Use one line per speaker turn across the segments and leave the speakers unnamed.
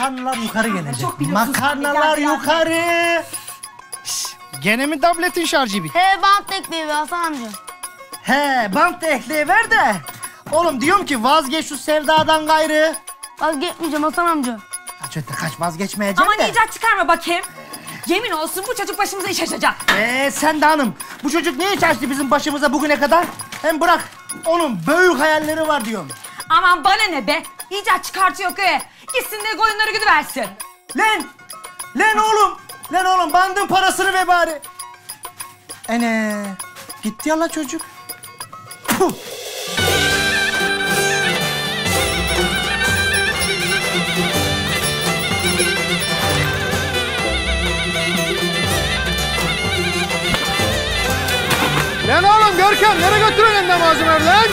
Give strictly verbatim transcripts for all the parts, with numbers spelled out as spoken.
makarnalar yukarı gelecek.
Çok biliyorsun.
Makarnalar
Gel, gel,
yukarı.
Şşş, gene mi tabletin şarjı bitti?
He bant ekleyi be Hasan amca.
He bant da ekleyiver de. Oğlum diyorum ki vazgeç şu sevdadan gayrı.
Vazgeçmeyeceğim Hasan amca.
Kaç öte kaç vazgeçmeyeceğim
Aman
de.
icat çıkarma bakayım. Yemin olsun bu çocuk başımıza iş açacak.
Ee sen de hanım. Bu çocuk ne iş açtı bizim başımıza bugüne kadar? Hem bırak onun büyük hayalleri var diyorum.
Aman bana ne be? İcat çıkartıyor köye. Gitsin de koyunları güdüversin.
Lan! Lan oğlum! Lan oğlum bandın parasını ver bari. Ene gitti ya la çocuk. Puh!
Lan oğlum Görkem, nereye götürüyorsun elinden malzemeleri lan?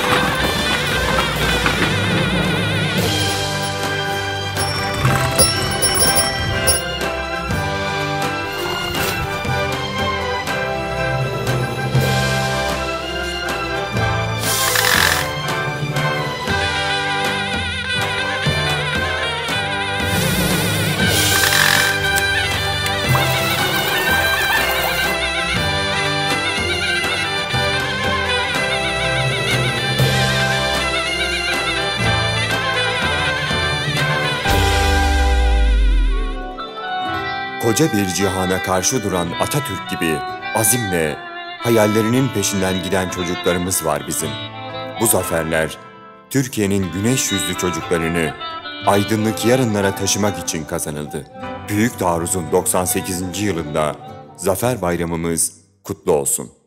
Koca bir cihana karşı duran Atatürk gibi azimle, hayallerinin peşinden giden çocuklarımız var bizim. Bu zaferler, Türkiye'nin güneş yüzlü çocuklarını aydınlık yarınlara taşımak için kazanıldı. Büyük Taarruz'un doksan sekizinci yılında Zafer Bayramımız kutlu olsun.